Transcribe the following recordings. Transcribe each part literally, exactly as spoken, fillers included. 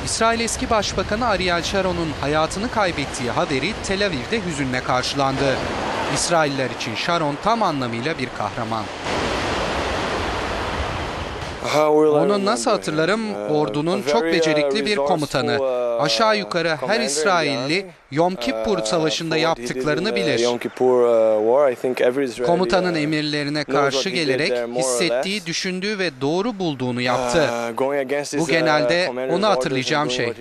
İsrail eski başbakanı Ariel Sharon'un hayatını kaybettiği haberi Tel Aviv'de hüzünle karşılandı. İsrailler için Sharon tam anlamıyla bir kahraman. Onu nasıl hatırlarım? Ordunun çok becerikli bir komutanı. Aşağı yukarı her İsrailli Yom Kippur Savaşı'nda yaptıklarını bilir. Komutanın emirlerine karşı gelerek hissettiği, düşündüğü ve doğru bulduğunu yaptı. Bu genelde onu hatırlayacağım şey.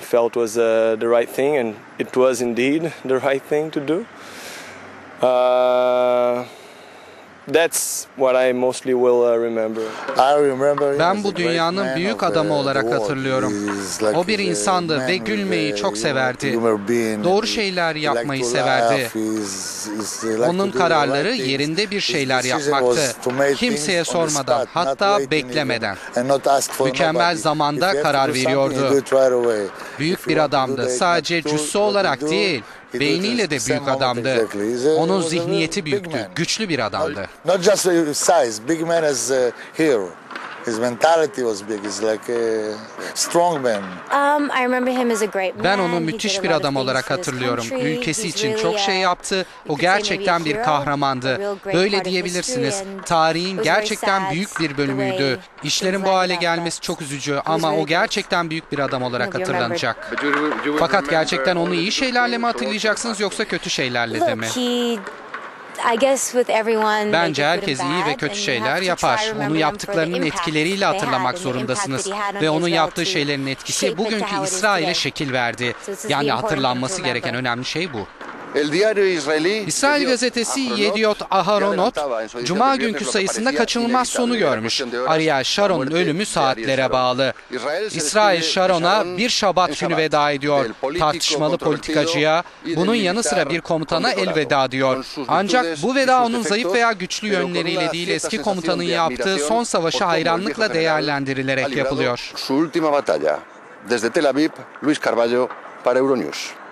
That's what I mostly will remember. Ben bu dünyanın büyük adamı olarak hatırlıyorum. O bir insandı ve gülmeyi çok severdi. Doğru şeyler yapmayı severdi. Onun kararları yerinde bir şeyler yapmaktı. Kimseye sormadan, hatta beklemeden. Mükemmel zamanda karar veriyordu. Büyük bir adamdı. Sadece cüssü olarak değil, beyniyle de büyük adamdı. Onun zihniyeti büyüktü, güçlü bir adamdı. Not just size, big man as a hero. His mentality was big. He's like a strong man. Um, I remember him as a great man. Ben onu müthiş bir adam olarak hatırlıyorum. Ülkesi için çok şey yaptı. O gerçekten bir kahramandı. Böyle diyebilirsiniz. Tarihin gerçekten büyük bir bölümüydü. İşlerin bu hale gelmesi çok üzücü ama o gerçekten büyük bir adam olarak hatırlanacak. Fakat gerçekten onu iyi şeylerle mi hatırlayacaksınız yoksa kötü şeylerle de mi? Bence herkes iyi ve kötü şeyler yapar. Onu yaptıklarının etkileriyle hatırlamak zorundasınız. Ve onun yaptığı şeylerin etkisi bugünkü İsrail'e şekil verdi. Yani hatırlanması gereken önemli şey bu. İsrail gazetesi Yediot Aharonot, Cuma günkü sayısında kaçınılmaz sonu görmüş. Ariel Sharon'un ölümü saatlere bağlı. İsrail Sharon'a bir Şabat günü veda ediyor. Tartışmalı politikacıya, bunun yanı sıra bir komutana elveda diyor. Ancak bu veda onun zayıf veya güçlü yönleriyle değil, eski komutanın yaptığı son savaşı hayranlıkla değerlendirilerek yapılıyor. Desde Tel Aviv, Luis Carballo para Euronews.